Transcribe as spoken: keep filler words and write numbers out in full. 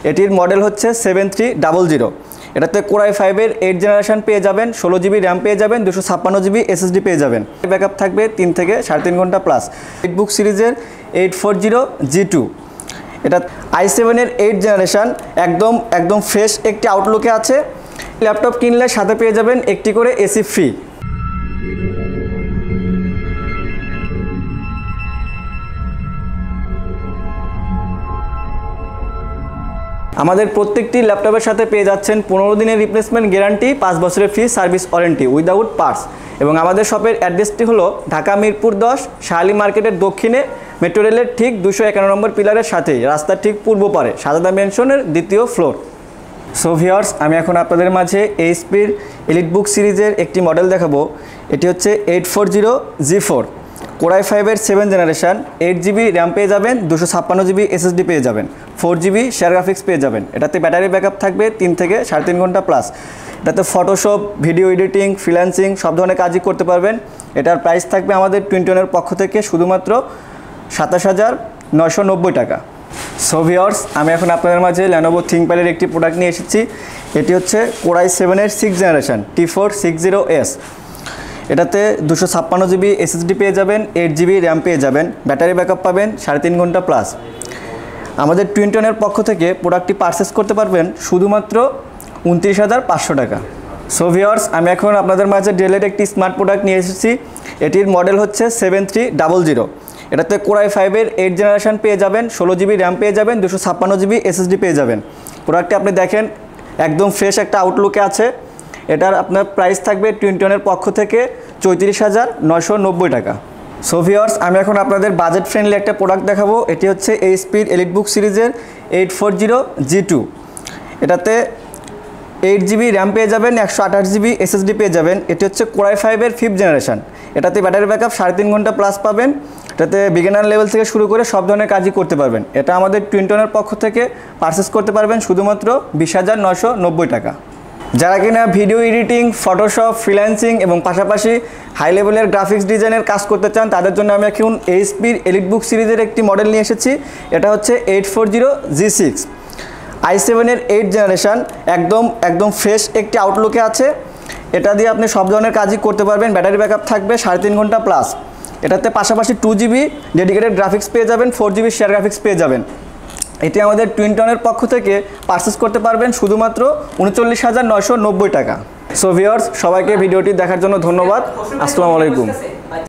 এটির মডেল হচ্ছে seven three double zero. এটাতে কোরাই ফাইভের এইট জেনারেশন পেয়ে যাবেন, ষোলো জিবি র্যাম পেয়ে যাবেন, দুশো ছাপ্পান্ন জিবি এসএসডি পেয়ে যাবেন। ব্যাকআপ থাকবে তিন থেকে সাড়ে তিন ঘন্টা প্লাস। এলিটবুক সিরিজের eight four zero G two, এটা আই সেভেনের এইট জেনারেশন, একদম একদম ফ্রেশ একটি আউটলুকে আছে। ল্যাপটপ কিনলে সাথে পেয়ে যাবেন একটি করে এসি ফ্রি। আমাদের প্রত্যেকটি ল্যাপটপের সাথে পেয়ে যাচ্ছেন পনেরো দিনের রিপ্লেসমেন্ট গ্যারান্টি, পাঁচ বছরের free service warranty without parts. এবং আমাদের শপের অ্যাড্রেসটি হলো ঢাকা মিরপুর দশ, শাহালি মার্কেটের দক্ষিণে, মেট্রো রেলের ঠিক দুশো একান্ন নম্বর পিলারের সাথেই, রাস্তার ঠিক পূর্ব পারে, সাজাদা ম্যানশনের দ্বিতীয় ফ্লোর। সো ভিউয়ার্স, আমি এখন আপনাদের মাঝে এইচপির এলিটবুক সিরিজের একটি মডেল দেখাবো। এটি হচ্ছে eight four zero G four, core i ফাইভের seven generation, eight GB RAM পেয়ে যাবেন, দুশো ছাপ্পান্ন জিবি এসএসডি পেয়ে যাবেন, ফোর জিবি শেয়ার গ্রাফিক্স পেয়ে যাবেন। এটাতে ব্যাটারি ব্যাকআপ থাকবে তিন থেকে সাড়ে তিন ঘন্টা প্লাস। এটাতে ফটোশপ, ভিডিও এডিটিং, ফ্রিল্যান্সিং সব ধরনের কাজই করতে পারবেন। এটার প্রাইস থাকবে আমাদের টুইনটনের পক্ষ থেকে শুধুমাত্র সাতাশ হাজার নয়শো নব্বই টাকা। সো ভিউয়ার্স, আমি এখন আপনাদের মাঝে লেনোভো থিংকপ্যাডের একটি প্রোডাক্ট নিয়ে এসেছি। এটি হচ্ছে কোরাই সেভেনের six generation T four six zero S. এটাতে দুশো ছাপ্পান্ন জিবি এসএসডি পেয়ে যাবেন, এইট জিবি র্যাম পেয়ে যাবেন, ব্যাটারি ব্যাকআপ পাবেন সাড়ে তিন ঘন্টা প্লাস। আমাদের টুইনটনের পক্ষ থেকে প্রোডাক্টটি পারচেস করতে পারবেন শুধুমাত্র উনত্রিশ হাজার পাঁচশো টাকা। সো ভিউয়ার্স, আমি এখন আপনাদের মাঝে ডেলের একটি স্মার্ট প্রোডাক্ট নিয়ে এসেছি। এটির মডেল হচ্ছে সেভেন থ্রি ডাবল জিরো। এটাতে কোরাই ফাইভের এইট জেনারেশন পেয়ে যাবেন, ষোলো জিবি র্যাম পেয়ে যাবেন, দুশো ছাপ্পান্ন জিবি এসএসডি পেয়ে যাবেন। প্রোডাক্টটি আপনি দেখেন একদম ফ্রেশ একটা আউটলুকে আছে। এটার আপনার প্রাইস থাকবে টুইনটনের পক্ষ থেকে চৌত্রিশ হাজার নয়শো নব্বই টাকা। সো ভিউয়ার্স, আমি এখন আপনাদের বাজেট ফ্রেন্ডলি একটা প্রোডাক্ট দেখাবো। এটি হচ্ছে এইচপির এলিটবুক সিরিজের eight four zero G two. এটাতে এইট জিবি র্যাম পেয়ে যাবেন, একশো আঠাশ জিবি এসএসডি পেয়ে যাবেন। এটি হচ্ছে কোরাই ফাইভের ফিফথ জেনারেশন। এটাতে ব্যাটারি ব্যাকআপ সাড়ে তিন ঘন্টা প্লাস পাবেন। এটাতে বিগিনার লেভেল থেকে শুরু করে সব ধরনের কাজই করতে পারবেন। এটা আমাদের টুইনটনের পক্ষ থেকে পারচেস করতে পারবেন শুধুমাত্র বিশ হাজার নয়শো নব্বই টাকা। যারা কিনা ভিডিও এডিটিং, ফটোশপ, ফ্রিল্যান্সিং এবং পাশাপাশি হাই লেভেলের গ্রাফিক্স ডিজাইনের কাজ করতে চান, তাদের জন্য আমি এখন এইচপির এলিটবুক সিরিজের একটি মডেল নিয়ে এসেছি। এটা হচ্ছে eight four zero G six, i সেভেনের এইট জেনারেশন, একদম একদম ফ্রেশ একটি আউটলুকে আছে। এটা দিয়ে আপনি সব ধরনের কাজই করতে পারবেন। ব্যাটারি ব্যাকআপ থাকবে সাড়ে তিন ঘন্টা প্লাস। এটাতে পাশাপাশি টু জিবি ডেডিকেটেড গ্রাফিক্স পেয়ে যাবেন, ফোর জিবি শেয়ার গ্রাফিক্স পেয়ে যাবেন। এটি আমাদের টুইনটনের পক্ষ থেকে পারচেস করতে পারবেন শুধুমাত্র উনচল্লিশ হাজার নয়শো নব্বই টাকা। সো ভিউয়ার্স, সবাইকে ভিডিওটি দেখার জন্য ধন্যবাদ। আসসালামু আলাইকুম।